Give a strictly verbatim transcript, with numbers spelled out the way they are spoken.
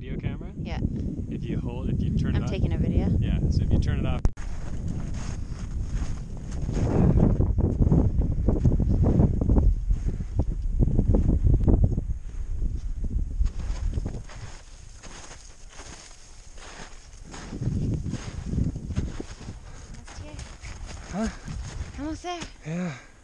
video camera? Yeah. If you hold, if you turn I'm it off. taking a video. Yeah, so if you turn it off. Almost here. Huh? Almost there. Yeah.